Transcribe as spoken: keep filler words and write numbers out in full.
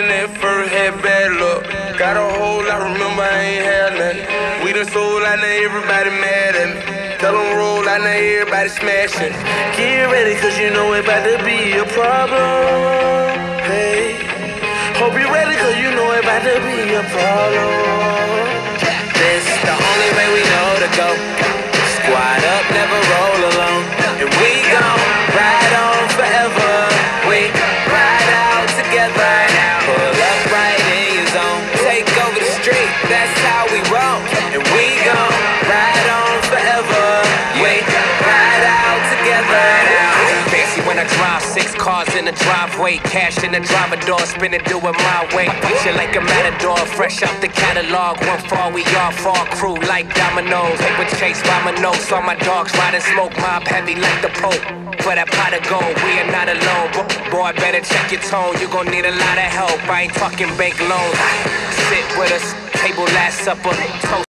when that first had bad luck. Got a hole, I remember I ain't had nothing. We done sold, I know everybody mad at me. Tell them roll, I know everybody smashing. Get ready, cause you know it about to be a problem. Hey, hope you ready, cause you know it about to be a problem. This the only way we know to go. Squad up, never roll alone. And we gon' ride on forever. We ride out together. Pull up right in your zone. Take over the street, that's how we roll. And we gon' ride on forever. We ride out together. Fancy when I drive, six cars in the driveway, cash in the driver door, spinning, doing my way. Shit like a matador, fresh out the catalog. One fall, we all fall, crew like dominoes. Paper chase by my nose, saw my dogs riding smoke, mob heavy like the Pope. For that pot of gold, we are not alone. Boy, better check your tone, you gon' need a lot of help. I ain't talking bank loans. Sit with us, table last supper, toast.